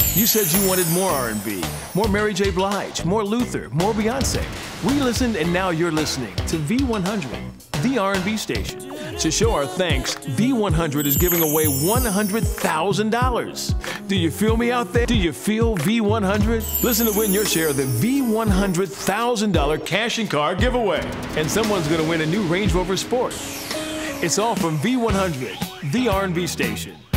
You said you wanted more R&B, more Mary J. Blige, more Luther, more Beyonce. We listened, and now you're listening to V100, the R&B station. To show our thanks, V100 is giving away $100,000. Do you feel me out there? Do you feel V100? Listen to win your share of the V100,000 cash and car giveaway. And someone's going to win a new Range Rover Sport. It's all from V100, the R&B station.